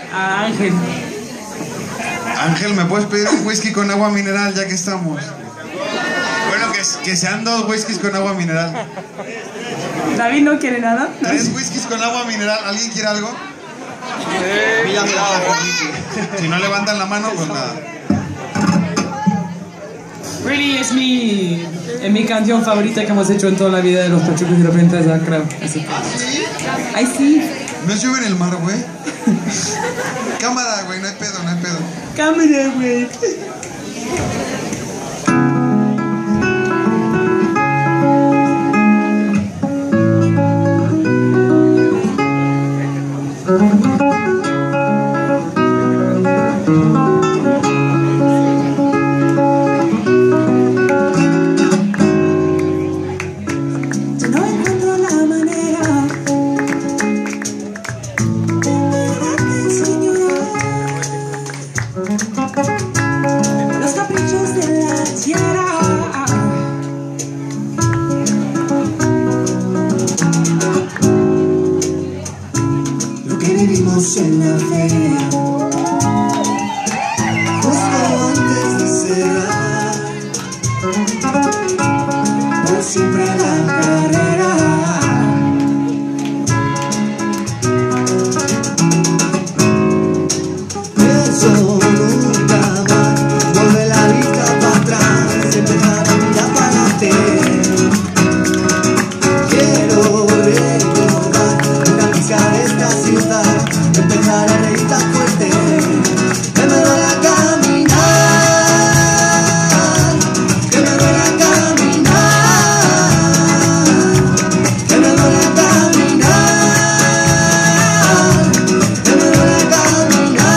A Ángel. Ángel, ¿me puedes pedir un whisky con agua mineral ya que estamos? Bueno, que sean 2 whiskies con agua mineral. David no quiere nada. 3 whiskies con agua mineral. ¿Alguien quiere algo? Si no levantan la mano, pues nada. Really es mi canción favorita que hemos hecho en toda la vida de los Pachucos y la Princesa, creo. Así que... Ay, sí. ¿No es llueve en el mar, güey? Cámara, güey, no hay pedo, no hay pedo. Cámara, güey. Los caprichos de la tierra. Lo que vivimos en la feria, justo antes de cerrar, por siempre la carrera. Eso nunca más, vuelve la vista para atrás, empezar a mirar para adelante. Quiero recordar una pizca de esta ciudad, empezar a reír tan fuerte, que me duele caminar, que me duele caminar, que me duele caminar, que me duele caminar.